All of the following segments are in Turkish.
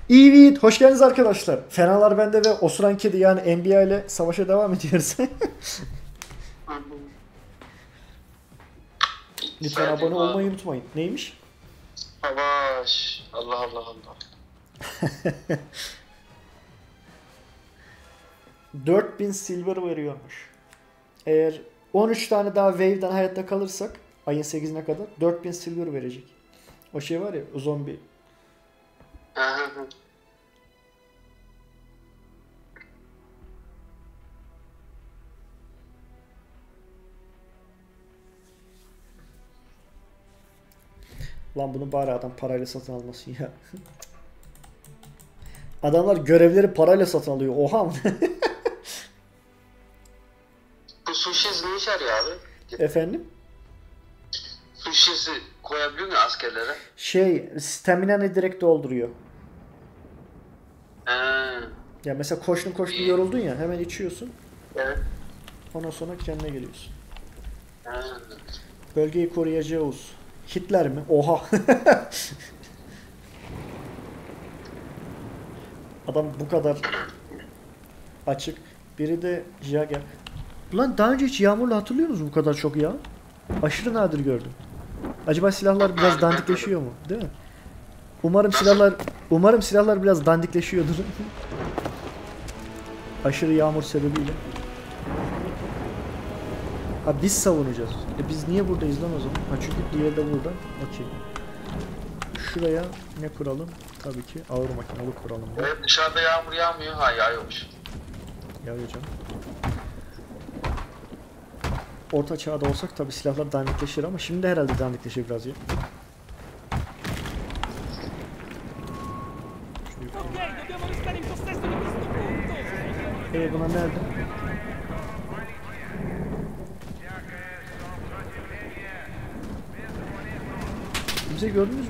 Evet, hoş geldiniz arkadaşlar. Fenalar bende ve osuran kedi yani NBA ile savaşa devam ediyoruz. Lütfen abone Saydım olmayı abi. unutmayın. Neymiş? Savaş. Allah Allah Allah. 4000 silver veriyormuş. Eğer 13 tane daha wave'den hayatta kalırsak ayın 8'ine kadar 4000 silver verecek. O şey var ya, o zombi. Lan bunu bari adam parayla satın almasın ya. Adamlar görevleri parayla satın alıyor. Oha mı? Bu sushi ne işe yarıyor abi? Efendim? Sushi'si koyabiliyor mu askerlere? Şey, stamina'nı direkt dolduruyor. He. Ya mesela koştun yoruldun ya, hemen içiyorsun. Evet. Ondan sonra kendine geliyorsun. He. Bölgeyi koruyacağız. Hitler mi? Oha. Adam bu kadar açık. Biri de Jagger. Ulan daha önce hiç yağmurla hatırlıyor musunuz bu kadar çok ya? Aşırı nadir gördüm. Acaba silahlar biraz dandikleşiyor mu? Değil mi? Umarım silahlar biraz dandikleşiyordur. Aşırı yağmur sebebiyle. Ha biz savunacağız. Biz niye buradayız lan o zaman? Ha çünkü diğeri de burada. Okey. Şuraya ne kuralım? Tabii ki ağır makinalı kuralım. Evet, dışarıda yağmur yağmıyor. Ha yağıyormuş. Yağıyor canım. Orta çağda olsak tabii silahlar dandikleşir ama şimdi herhalde dandikleşir biraz ya. Buna nerede? Bize gördünüz mü?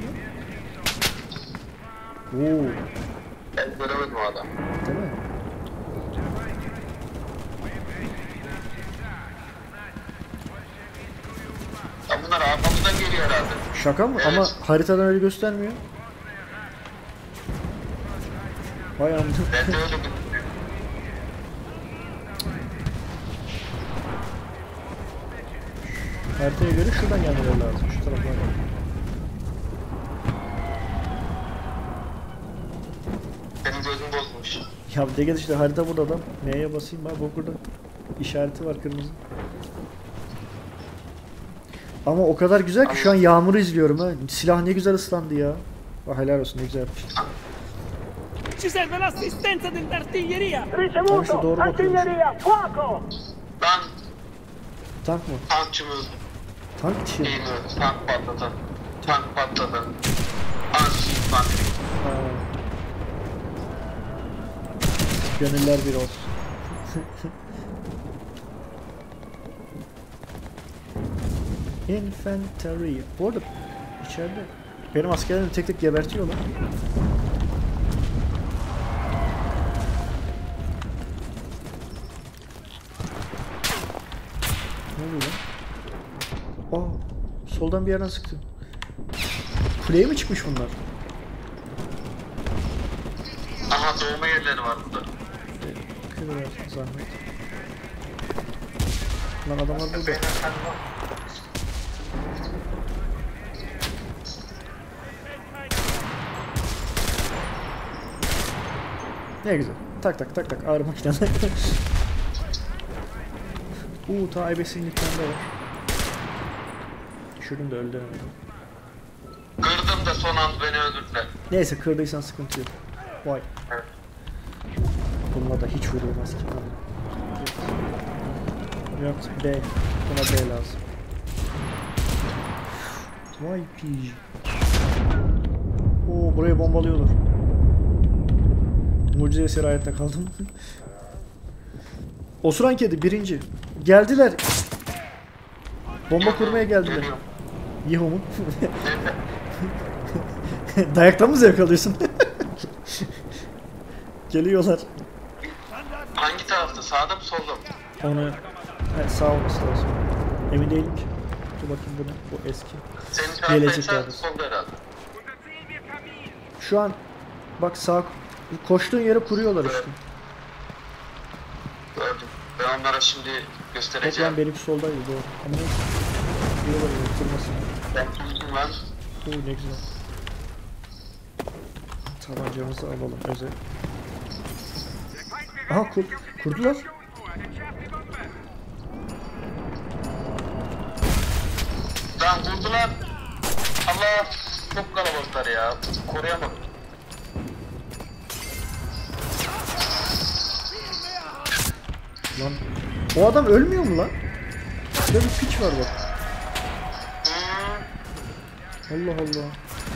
Oo, Ben göremedim o adam. değil mi? Ya bunlar arkamızdan geliyor herhalde. Şaka mı? Evet. Ama haritadan öyle göstermiyor. Vay amına. Ben de öyle bir... Haritaya göre şuradan gelmeleri lazım. Şu taraftan gelmeleri. Senin gözün bozmuş. Ya de gel işte harita burada adam. Neye basayım bak burada. İşareti var kırmızı. Ama o kadar güzel ki şu an yağmuru izliyorum ha. Silah ne güzel ıslandı ya. Ah, helal olsun ne güzel yapmış. Ci serve l'assistenza dell'artiglieria! Hangisi Ricevuto! doğru bakıyormuş? Artiglieria! Fuoco! Ben Tank mı? tankçımız Tank için. değil mi? Tank patladı. Tank patladı. Tank. Ha. Gönüller bir olsun. Infantry. Bu arada içeride benim askerlerimi tek tek gebertiyorlar. Ne oluyor lan? Aa, soldan bir yerden sıktı. Kuleye mi çıkmış bunlar? Aha doğma yerleri var burada. Kıvır zahmet. Lan adamlar burada. Ne güzel. Tak tak tak tak ağır makineler. Ta ebesinin tane var. Şunu da öldüremedim. Kırdım da son an beni öldürdüler. Neyse kırdıysan sıkıntı yok. Vay. Evet. Bununla da hiç vurulmaz ki. Yok B. Buna B lazım. Vay pij. Burayı bombalıyorlar. Mucize eseri hayatta kaldım. Osuran kedi birinci. Geldiler. Bomba kurmaya geldiler. Geliyorum. Yuhu mu? Dayaktan mı zevk alıyorsun? Geliyorlar. Hangi tarafta? Sağda mı solda mı? Onu sağ olması lazım. Emin değilim ki. Dur bakayım bu ne? Bu eski. Senin taraftaysa Gelecek solda herhalde. Şu an Bak sağ koştuğun yere kuruyorlar işte. Gördüm. Ben onlara şimdi Yok göstereceğim. lan benimki soldaydı doğru. Ama neyse. Kuruyorlar yine kırmasın. Ben kurdum lan. Ne güzel. Tabancamızı alalım özel. Aha kurdular. Lan vurdular. Allah, çok kalabalıklar ya. Koruyamadım. Lan o adam ölmüyor mu lan? Şurada bir piç var bak. Allah Allah.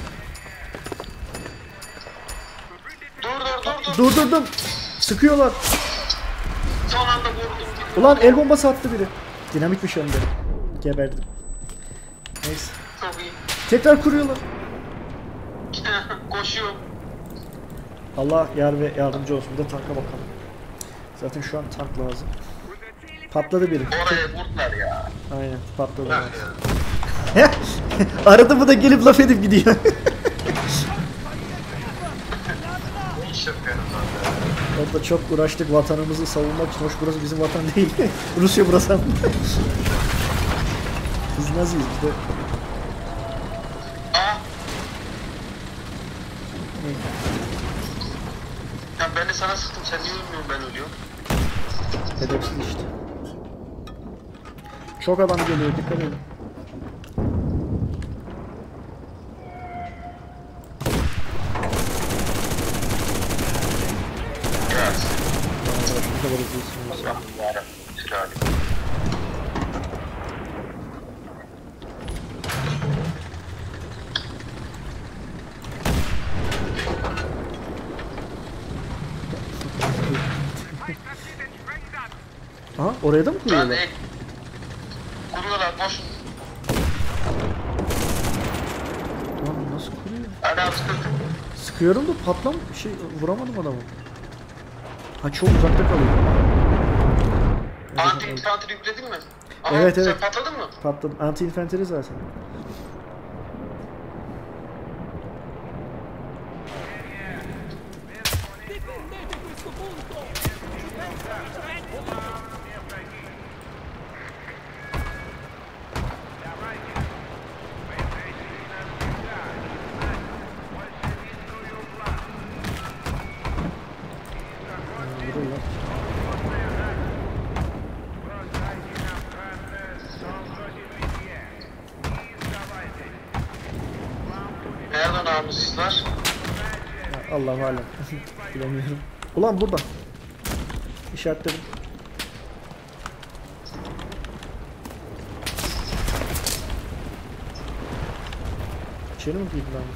Dur. Durdurdum. Sıkıyorlar. Son anda vurdum. Ulan el bombası attı biri. Dinamitmiş hem de. Geberdim. Neyse. Çok iyi. Tekrar kuruyorlar. Koşuyor. Allah yar ve yardımcı olsun. Bir de tanka bakalım. Zaten şu an tank lazım. Patladı biri. Oraya vurdular ya. Aynen patladı. Bırak Evet. ya. Arada bu da gelip laf edip gidiyor. Ne iş yapıyorsunuz orada? Orada çok uğraştık vatanımızı savunmak için. Hoş burası bizim vatan değil. Rusya burası. Biz Naziyiz biz de. Aa. Ya ben de sana sıktım. Sen niye ölmüyorsun, ben ölüyorum. Edepsiz işte. Çok adam geliyor, dikkat edin. Biraz. Bu kadar hızlısınız ya. Allah'ım yarabbim. Sülale. Aha oraya da mı Lan kuruyorlar? kuruyorlar, boş. Lan nasıl kuruyor? Adam sıkıntı. Sıkıyorum da vuramadım adamı. Ha çok uzakta kalıyor. Anti infantry yükledin mi? Aha, Evet, sen evet. patladın mı? Patladı. Anti infantry zaten. Difendete questo punto! Vuruyorlar. Nerede namussuzlar? Ya Allah'ım alem. Bilemiyorum. Ulan burada. İşaretledim. İçeri mi girdi lan?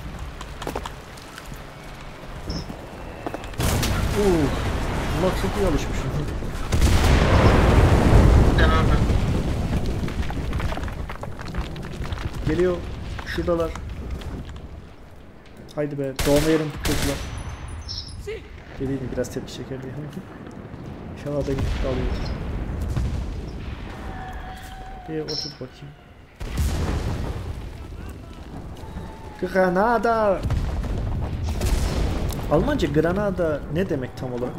Ulan çok iyi alışmışım. Ben ölmem. Geliyor. Şuradalar. Haydi be. Doğma yerim çocuklar. Sì, Dediydim biraz tepki çeker diye. İnşallah da gidip kalıyor. Otur bakayım. Granada. Almanca Granada ne demek tam olarak?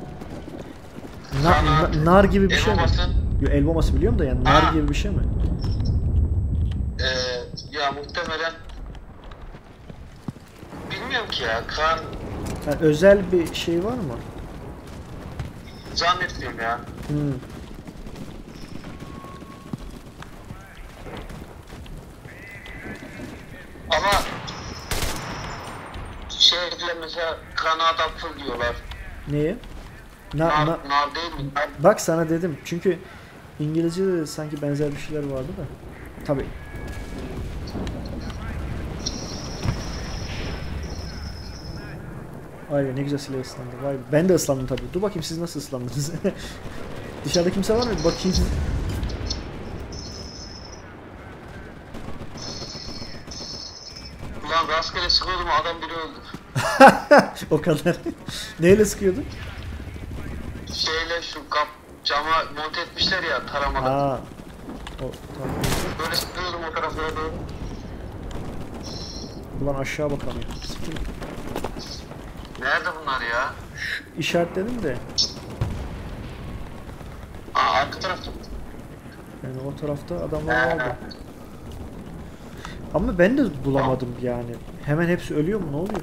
Nar gibi bir şey mi? Elmaması. Yo, el bombası biliyorum da yani nar Ha. gibi bir şey mi? Ya muhtemelen bilmiyorum ki ya. Kan Yani özel bir şey var mı? zannetmiyorum ya. Hmm. Ama şeyde mesela kanat apfel diyorlar. Neye? Nar değil mi? Nar. Bak sana dedim. Çünkü İngilizce'de de sanki benzer bir şeyler vardı da. Tabii. Vay be ne güzel silah ıslandı. Vay be. Ben de ıslandım tabii. Dur bakayım siz nasıl ıslandınız? Dışarıda kimse var mı? Bakayım. Ulan rastgele sıkıyordum, adam biri öldü. O kadar. Neyle sıkıyordun? Şeyle şu cama monte etmişler ya, taramalı. Aa. O, tamam. Böyle sıkıyordum o taraflara doğru. Ulan aşağı bakalım. Siktir. Nerede bunlar ya? İşaretledim de. Aa, arka tarafta mı? Yani o tarafta adamlar vardı. Ama ben de bulamadım yani. Hemen hepsi ölüyor mu? Ne oluyor?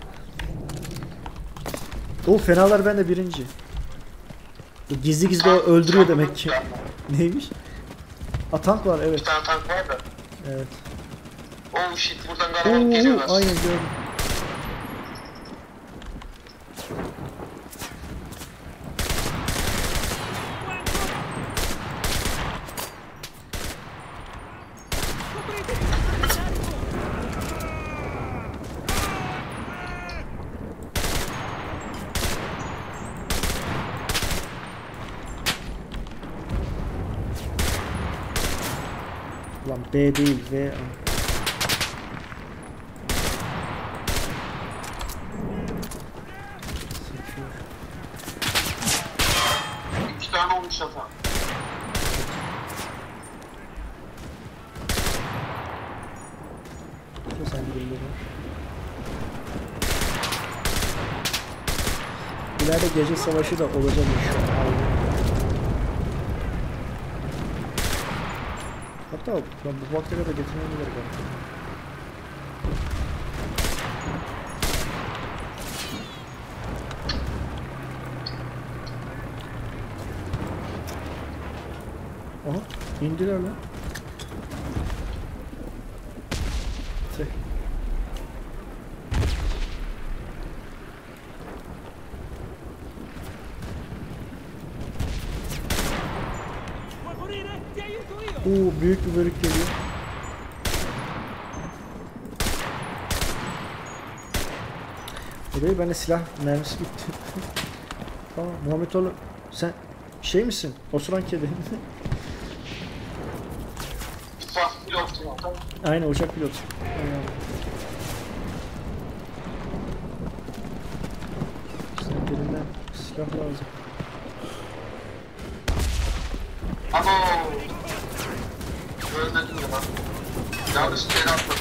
O fenalar bende birinci. Gizli gizli o öldürüyor demek ki. Neymiş? A, tank var Bir evet. tane tank var da. Evet. Oh shit, buradan kalabalık geliyorlar. Aynen gördüm. Ulan B değil V. İki tane olmuş hata. Sen birileri. İleride gece savaşı da olacak şu an. Hatta ben bu vakte kadar getirmem gerek var. Aha, indiler lan. Tüh. Vuoi morire? Ti aiuto io! Oo, büyük bir bölük geliyor. Burayı bende silah mermisi bitti. Tamam, Muhammed oğlum sen şey misin? Osuran kedi. Saf pilot ya. Aynen uçak pilotu. Aynen. Sen birinden silah lazım. Abo. Ölmedim ya lan. Yanlış bir yere atladım.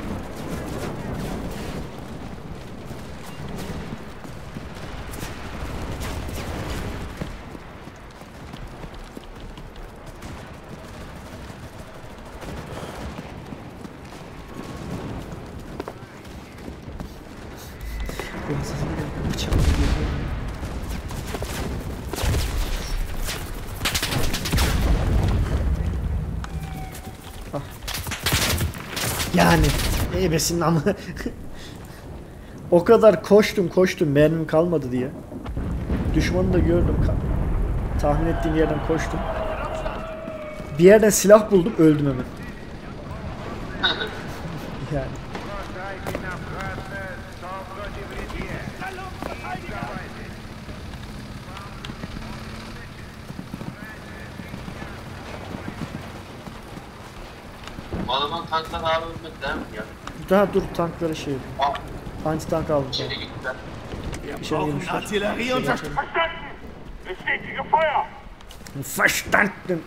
Benim sesim de bıçakla geliyor. Ah. Yani ebesin ama o kadar koştum mermim kalmadı diye. Düşmanı da gördüm. Tahmin ettiğim yerden koştum. Bir yerden silah buldum, öldüm hemen. Yani. Bu adamın tanktan ağır ölmek değil mi ya? Daha dur tankları şey yapayım. Aa, Anti tank aldım. içeri gittiler. İçeri girmişler. Artillerie und Verstanden! Bestätige Feuer! Verstanden.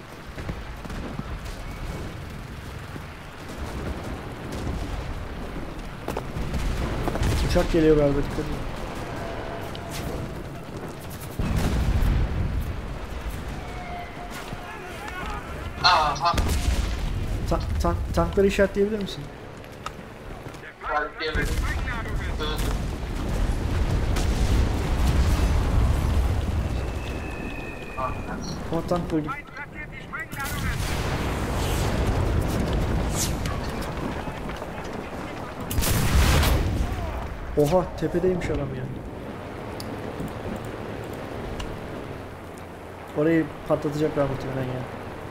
Uçak geliyor galiba, dikkat edin. Aha. Tankları işaretleyebilir misin? Galip diyemedim. Öldüm. Ama tank buldum. Oha, tepedeymiş adam yani. Orayı patlatacaklar muhtemelen ya.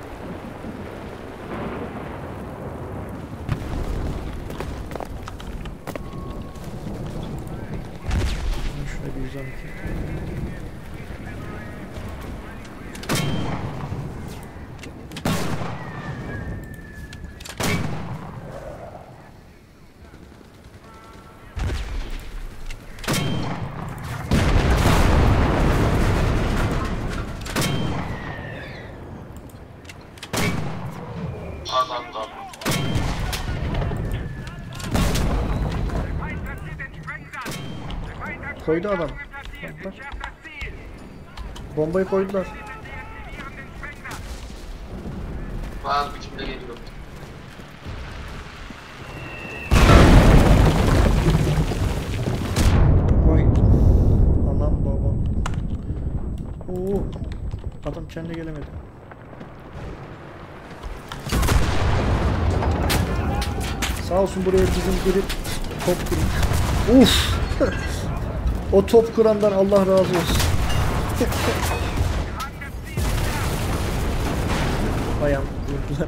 Şurada bir 112. Adam da. Koydu adam. Bak. Bombayı koydular. Bazı biçimde geliyor. Vay. Anam babam. Oo. Adam kendine gelemedi. Sağ olsun buraya bizim biri top kurmuş. Uf. O top kurandan Allah razı olsun. Bayan vurdular.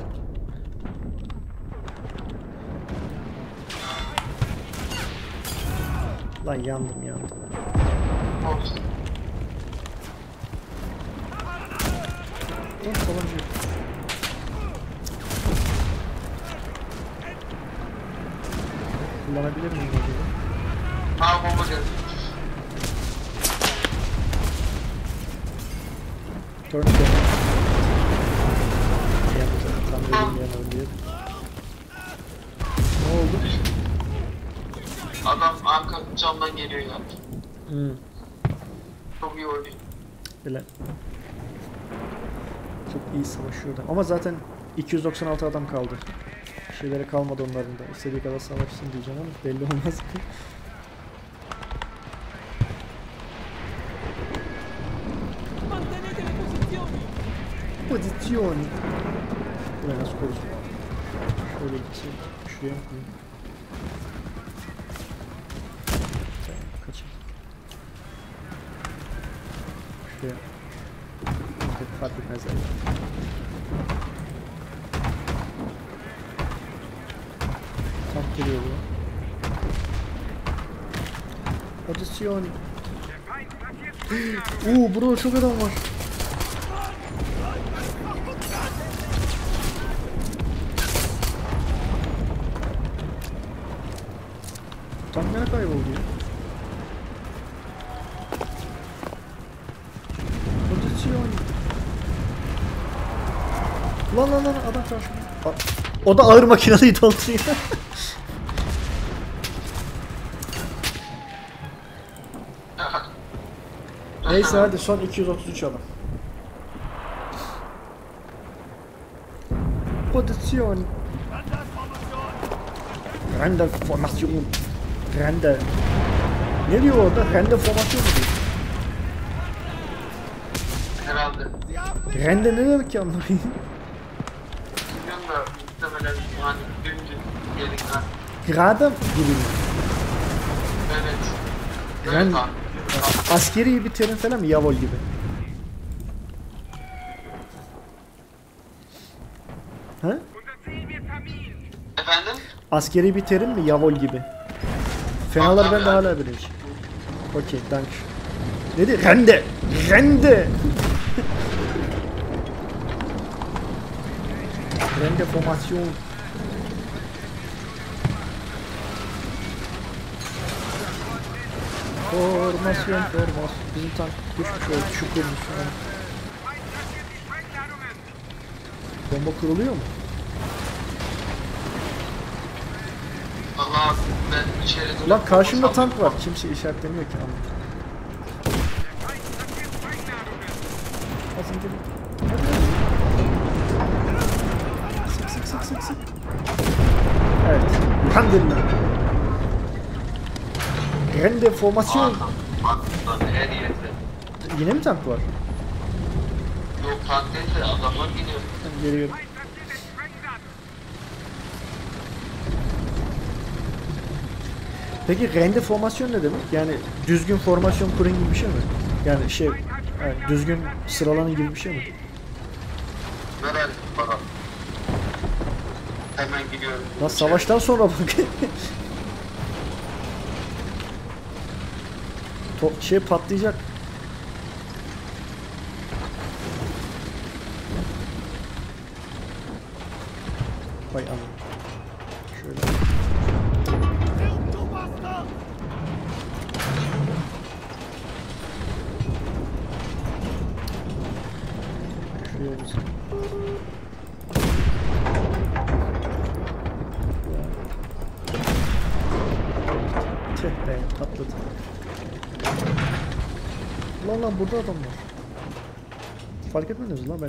Lan yandım. Olsun. Lan tabanca. Kullanabilir miyim acaba? Aa bomba geldi. Turn down. Tam dedim yanalım diye. Ne oldu? Adam arka camdan geliyor ya. Çok iyi oynuyor. Bile. Çok iyi savaşıyordu. Ama zaten 296 adam kaldı. Şeyleri kalmadı onların da. İstediği kadar savaşsın diyeceğim ama belli olmaz. Mantenete le posizioni. Pozisyon. Buraya nasıl koyacağım? Şöyle gitsin. Şuraya mı koyayım? Tamam, kaçayım. Şuraya. Fark etmez yani. Tam geliyor bu. Pozisyon. Burada çok adam var. Tam nereye kayboldu ya? Pozisyon. Lan adam karşımda. O da ağır makineliydi altı. Neyse hadi son 233 adam. Pozisyon. Rende formasyon. Rende. Ne diyor orada? Rende formasyon mu diyor? Herhalde. Rende ne demek ki anlayayım? Bilmiyorum da muhtemelen hani birinci yerinden. Grada gibi mi? Evet. Ben- Evet abi. Askeri bir terim falan mı? Yavol gibi. Ha? Efendim? Askeri bir terim mi? Yavol gibi. Fenalar ben de hala bilmiş. Okey, dank. Ne diyor? Rende! Rende! Rende formasyon. Formasyon. Bizim tank düşmüş oldu. Şükürmüş. Bomba kuruluyor mu? Allah ben içeri Ulan karşımda tank var. Kimse işaretlemiyor ki ama. Basın gelin. Sık. Evet. Elhamdülillah. Rende formasyon. Aklımdan her yerde. Yine mi tank var? Yok tank değil de adamlar gidiyor. Geliyorum. Peki rende formasyon ne demek? Yani düzgün formasyon kurun gibi bir şey mi? Yani yani düzgün sıralanın gibi bir şey mi? Ver bana. Hemen gidiyorum. Lan savaştan sonra bak. Patlayacak. Vay anam. Şöyle. Şuraya bir. Tüh be patladı. Lan burada adam var. Fark etmediniz lan ben.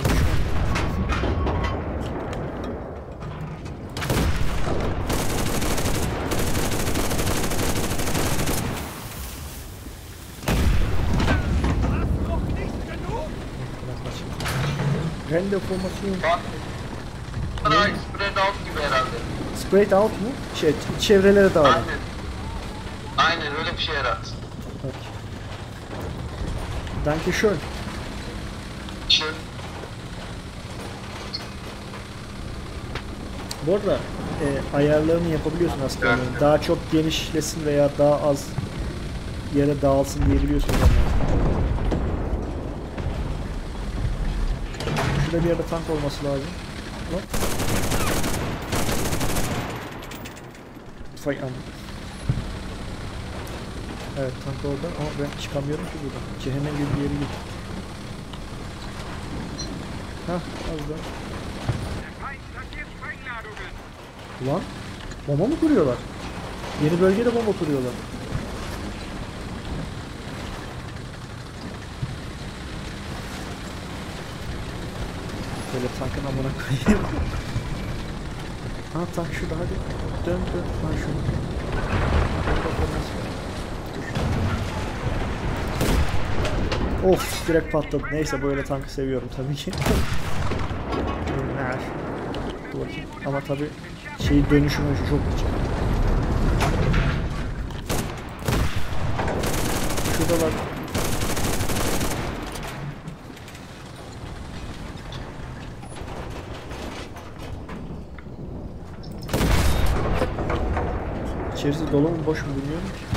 Rende formasyon. Bak. Bunlar spread out gibi herhalde. Sprayed out mu? Çevrelere dağılın. Aynen. Aynen öyle bir şey herhalde. Bak. Danke schön. Şey, Bu arada ayarlarını yapabiliyorsun askerlerin. Evet. Daha çok genişlesin veya daha az yere dağılsın diyebiliyorsun. Şurada bir yerde tank olması lazım. Hop. Fay am. Evet tank orada ama ben çıkamıyorum ki buradan. Cehennem gibi bir yere git. Hah az daha. Ulan bomba mı kuruyorlar? Yeni bölgede bomba kuruyorlar. Böyle tankın amına koyayım. Ha tank şurada hadi. Dön. Ha şunu. Of direkt patladı. Neyse böyle tankı seviyorum tabii ki. Dur bakayım. Ama tabii şey dönüşümü çok güzel. Şurada var. İçerisi dolu mu boş mu bilmiyorum ki.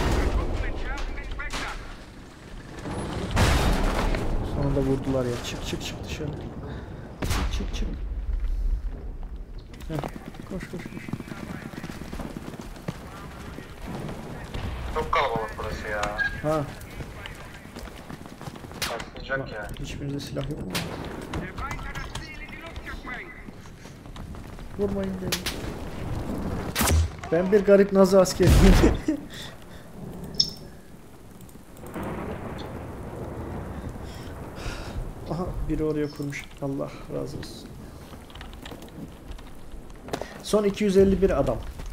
Sonunda vurdular ya. Çık dışarı. Çık. Heh, koş. çok kalabalık burası ya. Ha, Patlayacak ya. hiçbirinde silah yok mu? Vurmayın beni. Ben bir garip Nazi askeriyim. Aha biri oraya kurmuş. Allah razı olsun. Son 251 adam.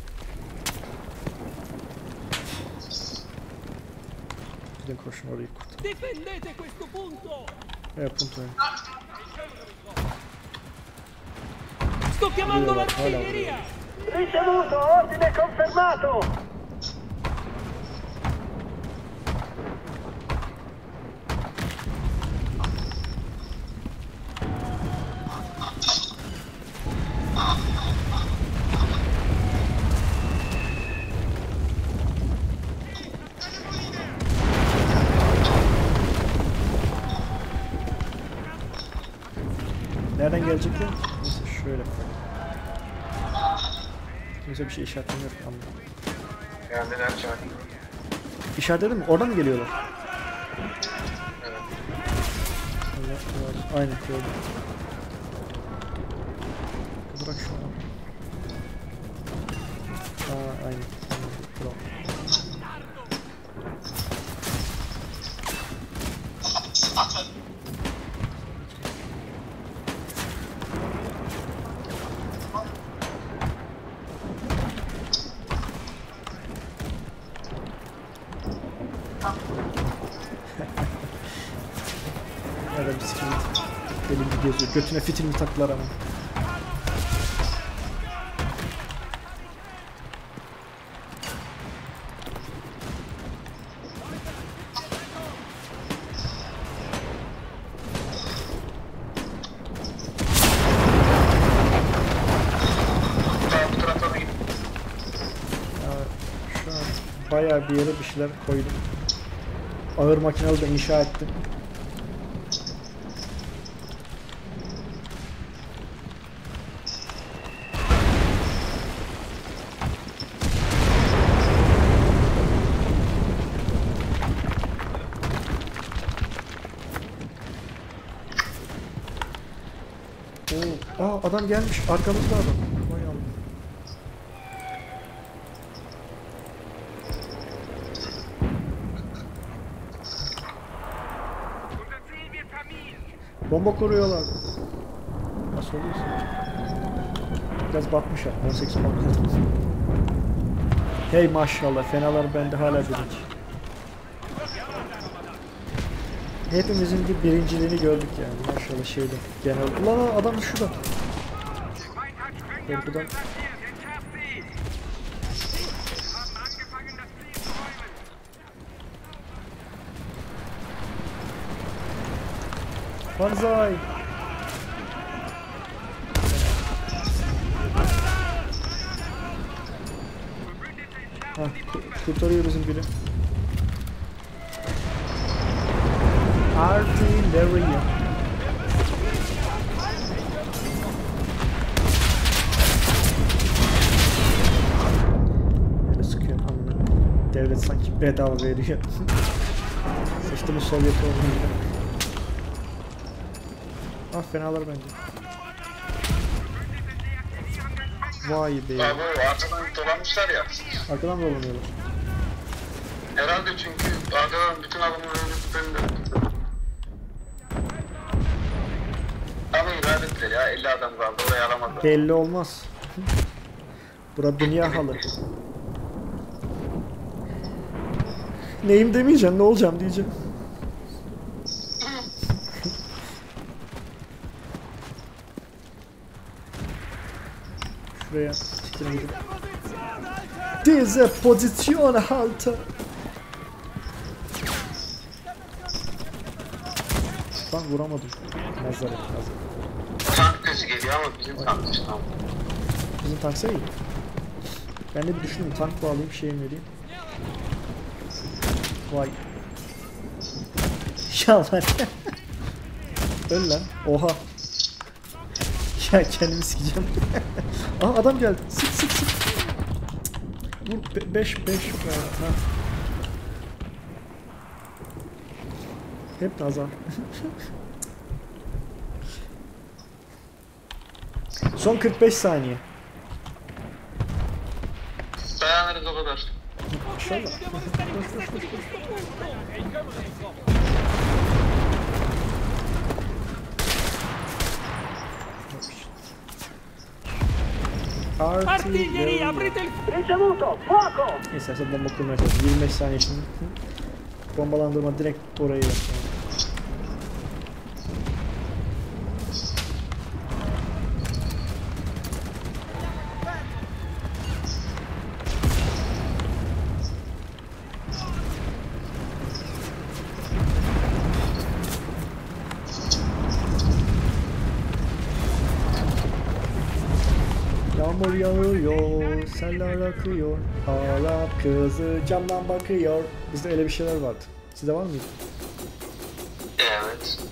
Gidin koşun orayı kurt. Difendete questo punto! Evet punto. Sto chiamando Dio, l'artiglieria! Ricevuto, ordine confermato! Nereden gelecekler? Neyse şöyle. Kimse bir şey işaretlemiyor ama. Geldiler çak. İşaretledin mi? Oradan mı geliyorlar? Evet. Allah, aynen gördüm. Bırak şunu. Aa aynen. Bravo. Nerede bir sikim elimde geziyor. Götüne fitilini taktılar ama. Bu tarafa da git. Şu an bayağı bir yere bir şeyler koydum. Ağır makinalı da inşa ettim. Oo, adam gelmiş. Arkamızda adam. Vay Allah. Bomba kuruyorlar. Nasıl oluyorsa. Biraz batmış ha. 18 puan kaldı. Hey maşallah. Fenalar bende hala birinci. Hepimizin bir birinciliğini gördük yani. Maşallah şeyde. Genel. Ulan adam şurada. Buradan. Banzai. Hah, kurtarıyor bizim biri. Artillery. Böyle sıkıyorum amına. Devlet sanki bedava veriyor. Sıçtımız Sovyet olduğunu. Ah fenalar bence. Vay be. Abi arkadan dolanmışlar ya. Arkadan dolanıyorlar. Herhalde çünkü arkadan bütün adamlar önünde. Ama irade ettiler ya, 50 adam kaldı, orayı alamadılar. Belli olmaz. Bura dünya halı. Neyim demeyeceğim, ne olacağım diyeceğim. Şuraya çıkın gidin. Diese Position halte. Bak vuramadım. Nazar et, nazar. Tank sesi geliyor ama bizim tank işte. Bizim tanksa iyi. Ben de bir düşündüm, tank bağlayayım, şeyim vereyim. Vay. Ya var ya. Öl lan. Oha. Ya kendimi sikeceğim. Aha adam geldi. Sık sık sık. Vur 5 ha. Hep nazar. Son 45 saniye. Dayanırız o kadar. İnşallah. Dobbiamo restare fissati di questo punto! E il cavolo è scomodo! Artiglieria, aprite il Ricevuto, fuoco! İstersen bomba kurmaya çalış. 25 saniye şimdi. Bombalandırma direkt orayı yap. Yağmur yağıyor, seller akıyor, hala kızı camdan bakıyor. Bizde öyle bir şeyler vardı. Sizde var mıydı? Evet.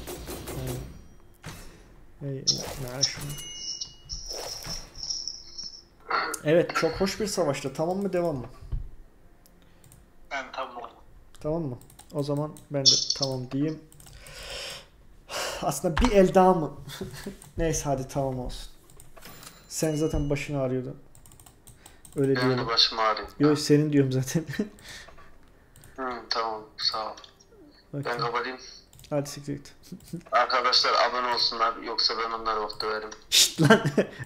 Evet, çok hoş bir savaştı. Tamam mı, devam mı? Ben tamam. Tamam mı? O zaman ben de tamam diyeyim. Aslında bir el daha mı? Neyse hadi tamam olsun. Sen zaten başın ağrıyordu. Öyle Benim de diyelim. başım ağrıyor. Yok senin diyorum zaten. Tamam, sağ ol. Okey. Ben kapatayım. Hadi siktir git. Arkadaşlar abone olsunlar, yoksa ben onları bak döverim. Şşt lan.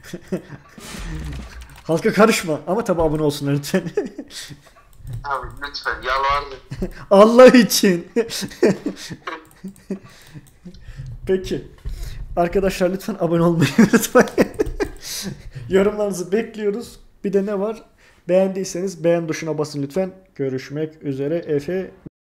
Halka karışma ama tabi abone olsunlar lütfen. Abi lütfen yalvarırım. Allah için. Peki. Arkadaşlar lütfen abone olmayı unutmayın. Yorumlarınızı bekliyoruz. Bir de ne var? Beğendiyseniz beğen tuşuna basın lütfen. Görüşmek üzere efendim.